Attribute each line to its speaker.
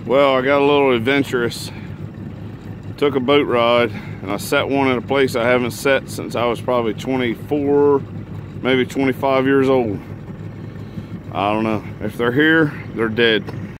Speaker 1: Well, I got a little adventurous. Took a boat ride and I set one in a place I haven't set since I was probably 24, maybe 25 years old. I don't know. If they're here, they're dead.